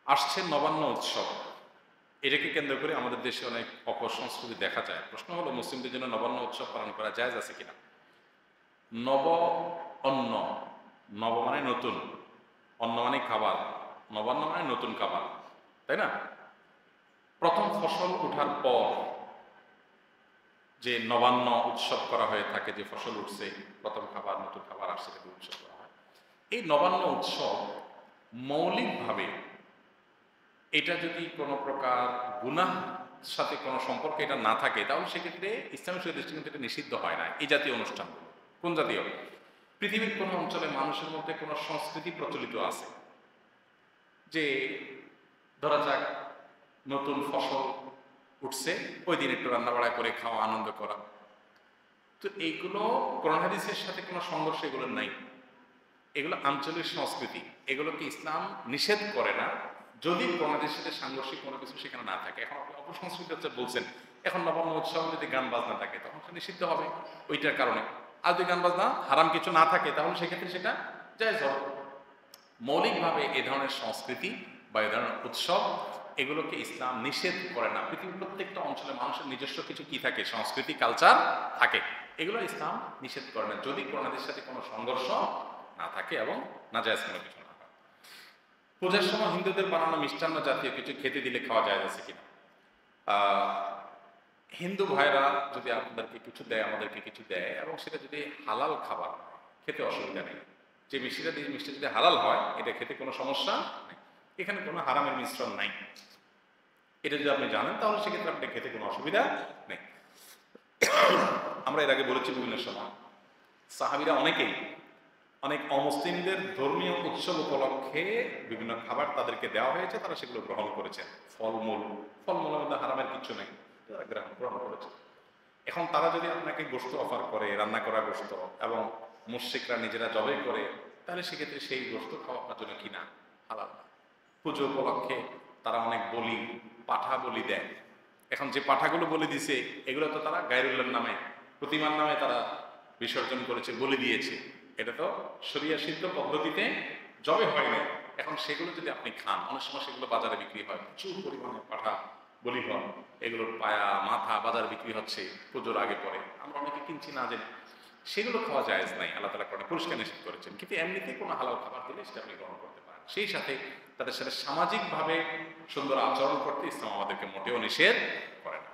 আসছে নবান্ন উৎসব, এটাকে কেন্দ্র করে আমাদের দেশে অনেক অপসংস্কৃতি দেখা যায়। প্রশ্ন হলো, মুসলিমদের জন্য নবান্ন উৎসব পালন করা জায়েজ আছে কিনা? নব অন্ন, নব মানে নতুন, অন্ন মানে খাবার, নবান্ন মানে নতুন খাবার, তাই না? প্রথম ফসল ওঠার পর যে নবান্ন উৎসব করা হয়ে থাকে, যে ফসল উঠছে প্রথম খাবার, নতুন খাবার আসছে, সেটাকে উৎসব করা হয়। এই নবান্ন উৎসব মৌলিকভাবে এটা যদি কোনো প্রকার গুনাহ সাথে কোনো সম্পর্ক এটা না থাকে, তাহলে সেক্ষেত্রে ইসলামিক দৃষ্টিকোণ থেকে নিষিদ্ধ হয় না এই জাতীয় অনুষ্ঠানগুলো। কোন জাতীয়? পৃথিবীর কোনো অঞ্চলে মানুষের মধ্যে কোনো সংস্কৃতি প্রচলিত আছে, যে ধরা যাক নতুন ফসল উঠছে, ওই দিন একটু রান্নাবাড়া করে খাওয়া, আনন্দ করা। তো এইগুলো কোরআন হাদিসের সাথে কোনো সংঘর্ষ এগুলো নাই, এগুলো আঞ্চলিক সংস্কৃতি, এগুলোকে ইসলাম নিষেধ করে না যদি কোরআন হাদিসের সাথে সাংঘর্ষিক কোনো কিছু সেখানে না থাকে। এখন আপনি অপসংস্কৃতি হচ্ছে বলছেন, এখন নবান্ন উৎসব যদি গান বাজনা থাকে তখন সে নিষিদ্ধ হবে ওইটার কারণে। আর যদি গান বাজনা হারাম কিছু না থাকে তাহলে সেক্ষেত্রে সেটা জায়েজ হবে। মৌলিকভাবে এ ধরনের সংস্কৃতি বা এ ধরনের উৎসব এগুলোকে ইসলাম নিষেধ করে না। পৃথিবীর প্রত্যেকটা অঞ্চলে মানুষের নিজস্ব কিছু কি থাকে, সংস্কৃতি, কালচার থাকে, এগুলো ইসলাম নিষেধ করে না যদি কোরআন হাদিসের সাথে কোনো সংঘর্ষ না থাকে এবং নাজায়েজ কোনো কিছু না হয়। পূজার সময় হিন্দুদের বানানো মিষ্টান্ন জাতীয় কিছু খেতে দিলে খাওয়া যায় আছে কিনা? হিন্দু ভাইরা যদি আপনাদেরকে কিছু দেয়, আমাদেরকে কিছু দেয়, এবং সেটা যদি হালাল খাবার, খেতে অসুবিধা নেই। যে মিষ্টিটা দিয়ে মিষ্টি যদি হালাল হয়, এটা খেতে কোনো সমস্যা নেই, এখানে কোনো হারামের মিশ্রণ নাই। এটা যদি আপনি জানেন তাহলে সেক্ষেত্রে আপনি খেতে কোনো অসুবিধা নেই। আমরা এর আগে বলেছি বিভিন্ন সময় সাহাবীরা অনেকেই অনেক অমুসলিমদের ধর্মীয় উৎসব উপলক্ষে বিভিন্ন খাবার তাদেরকে দেওয়া হয়েছে, তারা সেগুলো গ্রহণ করেছেন। ফলমূলের মধ্যে হারামের কিছু নেই, তারা গ্রহণ করেছে। এখন তারা যদি আপনাকে গোশত অফার করে, রান্না করা গোশত, এবং মুশরিকরা নিজেরা জবাই করে, তাহলে সেক্ষেত্রে সেই গোশত খাওয়া আপনার জন্য কিনা হালাল না। পুজো উপলক্ষে তারা অনেক বলি, পাঠা বলি দেয়। এখন যে পাঠাগুলো বলি দিছে, এগুলো তো তারা গায়রুল্লাহর নামে, প্রতিমার নামে তারা বিসর্জন করেছে, বলি দিয়েছে। এটা তো শরিয়া সিদ্ধ পদ্ধতিতে জবে হয় না। এখন সেগুলো যদি আপনি খান, অনেক সময় সেগুলো বাজারে বিক্রি হয়, প্রচুর পরিমাণে পাঠা বলি হয়, এগুলোর পায়া মাথা বাজারে বিক্রি হচ্ছে পুজোর আগে পরে, আমরা অনেকে কিনছি না জেনে। সেগুলো খাওয়া জায়েজ নাই, আল্লাহ তাআলা কোরআনে পরিষ্কার নিষেধ করেছেন। কিন্তু এমনিতে কোনো হালাল খাবার দিলে সেটা আপনি গ্রহণ করতে পারেন। সেই সাথে তাদের সাথে সামাজিকভাবে সুন্দর আচরণ করতে ইসলাম আমাদেরকে মোটেও নিষেধ করে না।